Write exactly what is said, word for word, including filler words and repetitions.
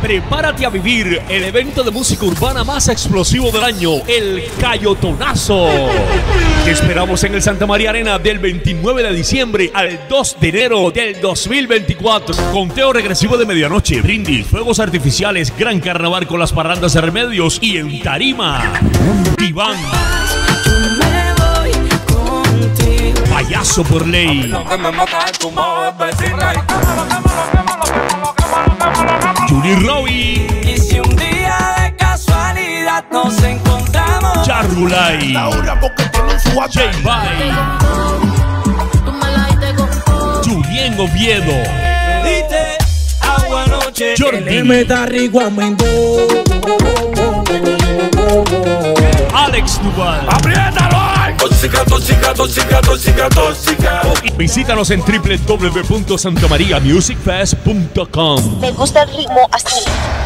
prepárate a vivir el evento de música urbana más explosivo del año, el Cayotonazo. Te esperamos en el Santa María Arena del veintinueve de diciembre al dos de enero del dos mil veinticuatro. Conteo regresivo de medianoche, brindis, fuegos artificiales, gran carnaval con las parrandas de Remedios y en tarima, Iván, Payaso por ley, Juni Roby, y si un día de casualidad nos encontramos, Charulay, J Bay, Julien Oviedo, dite agua noche, Jordi, Alex Duval. ¡Apriétalo! Tóxica, tóxica, tóxica, tóxica, tóxica. Visítanos en w w w punto santa maria music fest punto com. Me gusta el ritmo así.